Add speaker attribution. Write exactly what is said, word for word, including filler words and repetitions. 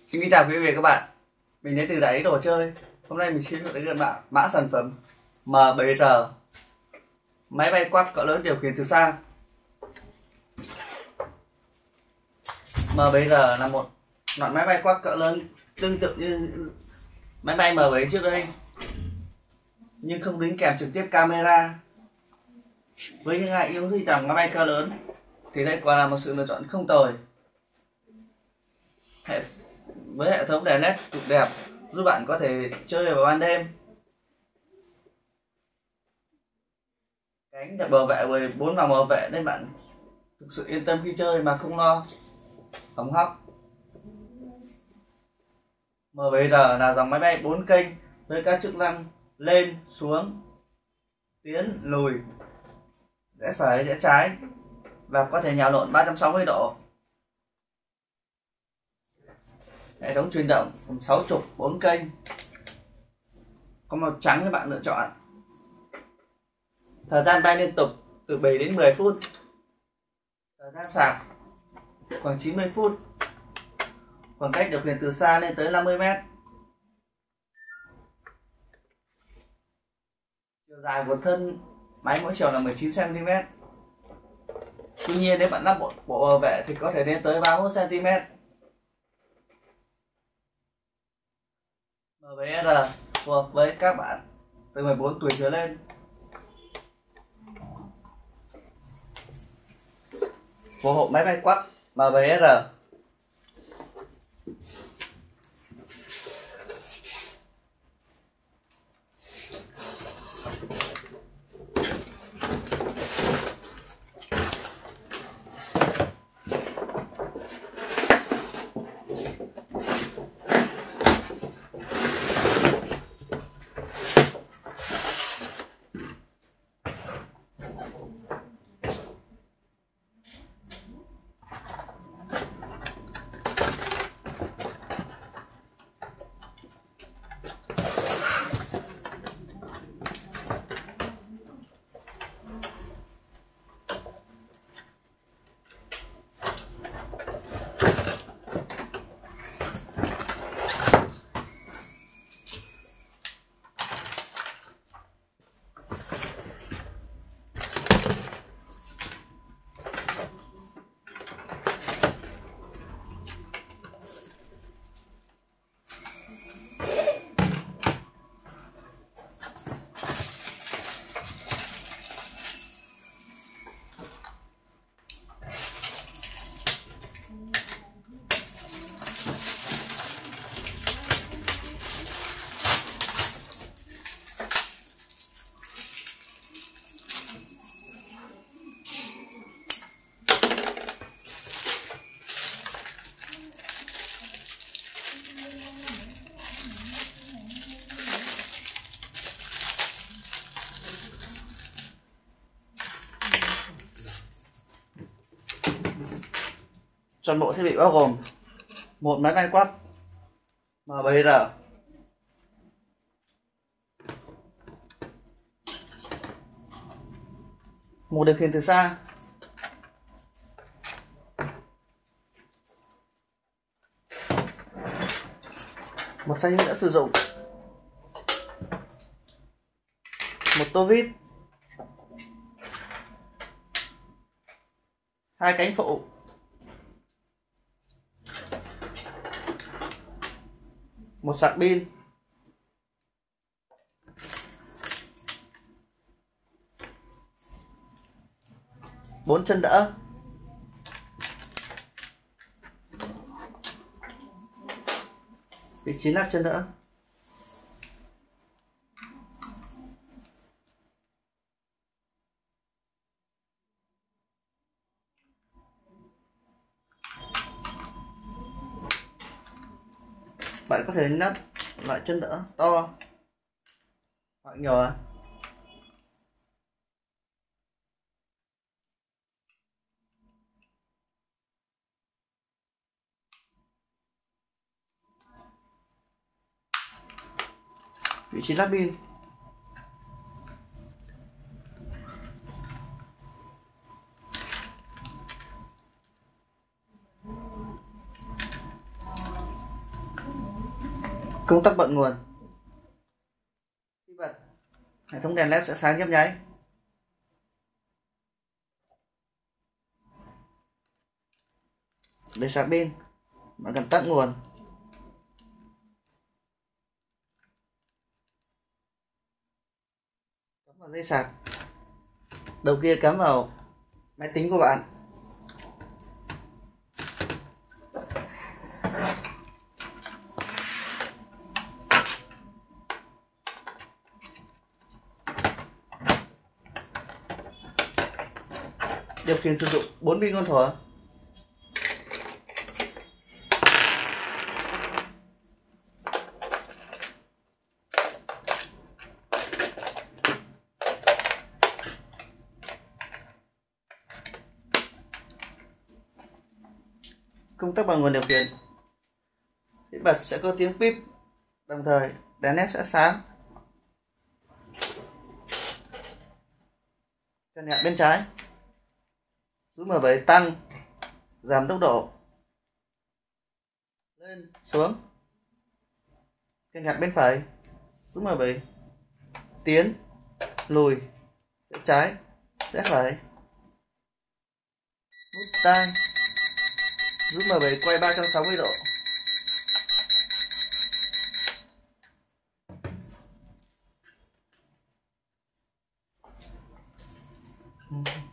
Speaker 1: Xin kính chào quý vị và các bạn. Mình đến từ Đại lý đồ chơi. Hôm nay mình xin giới thiệu đến bạn mã sản phẩm M bảy R, máy bay quắc cỡ lớn điều khiển từ xa. M bảy R là một loại máy bay quắc cỡ lớn tương tự như máy bay M bảy trước đây, nhưng không đính kèm trực tiếp camera. Với những ai yêu thích dòng máy bay cỡ lớn thì đây quả là một sự lựa chọn không tồi. Hệ với hệ thống đèn led cực đẹp giúp bạn có thể chơi vào ban đêm. Cánh được bảo vệ bởi bốn vòng bảo vệ nên bạn thực sự yên tâm khi chơi mà không lo hỏng hóc. M bảy R là dòng máy bay bốn kênh với các chức năng lên, xuống, tiến, lùi, rẽ phải, rẽ trái và có thể nhào lộn ba trăm sáu mươi độ. Hệ thống truyền động gồm sáu trục bốn kênh, có màu trắng cho bạn lựa chọn. Thời gian bay liên tục từ bảy đến mười phút. Thời gian sạc khoảng chín mươi phút. Khoảng cách điều khiển từ xa lên tới năm mươi mét. Chiều dài của thân máy mỗi chiều là mười chín xăng ti mét. Tuy nhiên nếu bạn lắp bộ, bộ bảo vệ thì có thể lên tới ba mươi mốt xăng ti mét. M bảy R phù hợp với các bạn từ mười bốn tuổi trở lên. Phù hộ máy bay quắc M bảy R. Toàn bộ thiết bị bao gồm một máy bay quắc M bảy R, một điều khiển từ xa, một sách hướng dẫn sử dụng, một tô vít, hai cánh phụ, một sạc pin, bốn chân đỡ, vị trí lắp chân đỡ, bạn có thể lắp loại chân đỡ to hoặc nhỏ. Vị trí lắp pin, Công tắc bật nguồn. Khi bật, hệ thống đèn led sẽ sáng nhấp nháy. Để sạc pin, bạn cần tắt nguồn. Cắm vào dây sạc. Đầu kia cắm vào máy tính của bạn. Điều khiển sử dụng bốn pin con thỏ. Công tắc bằng nguồn điều khiển. Khi bật sẽ có tiếng píp, đồng thời đèn led sẽ sáng. Cần nhạc bên trái, giúp M bảy tăng, giảm tốc độ, lên, xuống. Cần nhạc bên phải, giúp M bảy tiến, lùi, sẽ trái, sẽ phải. Nút tai giúp M bảy quay ba trăm sáu mươi độ. Ừ.